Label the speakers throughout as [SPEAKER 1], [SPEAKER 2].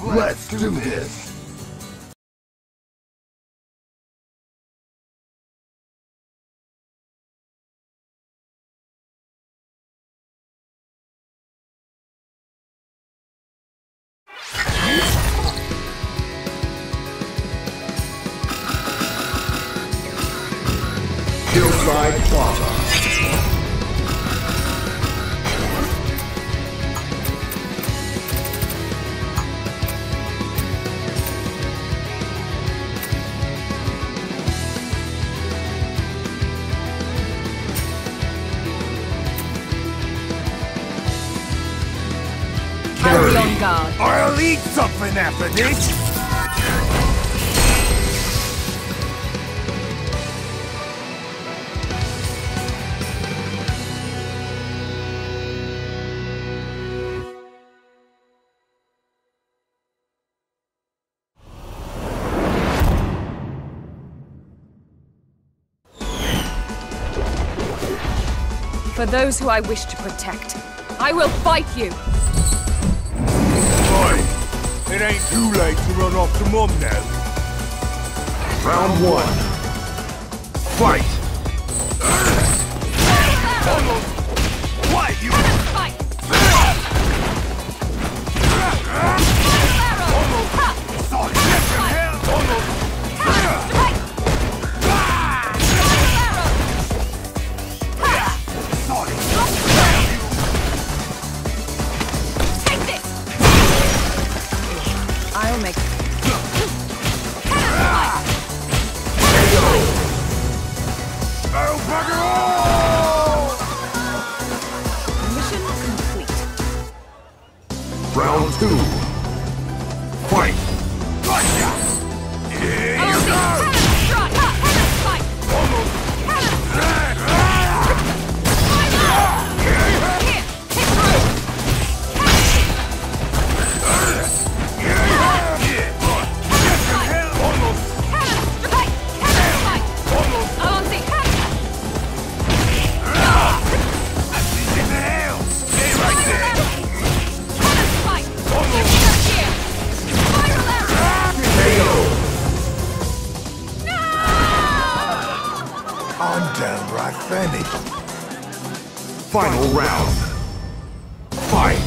[SPEAKER 1] Let's do this! Hillside Plaza.
[SPEAKER 2] I'll be on guard.
[SPEAKER 1] I'll eat something after this!
[SPEAKER 2] For those who I wish to protect, I will fight you!
[SPEAKER 1] Boy, it ain't too late to run off to Mum now. Round one. Fight! What, you...
[SPEAKER 2] Fight! I'll make
[SPEAKER 1] Oh, bugger all!
[SPEAKER 2] mission complete.
[SPEAKER 1] Round two. Fight! Gotcha! Here you go! I'm downright finished. Final round. Fight!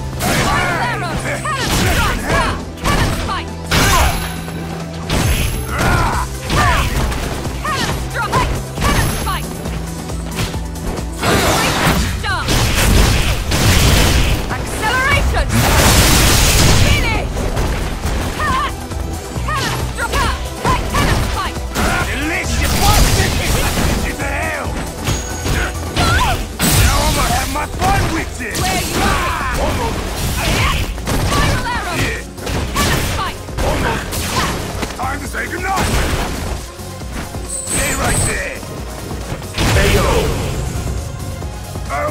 [SPEAKER 1] Time to say goodnight! Stay right there! KO! Oh,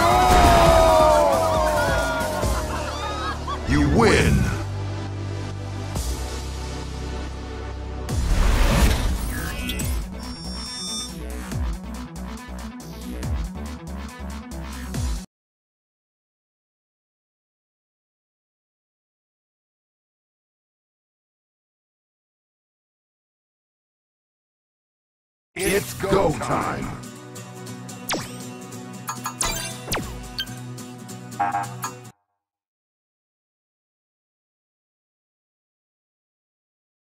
[SPEAKER 1] bugger all! You win! It's go time!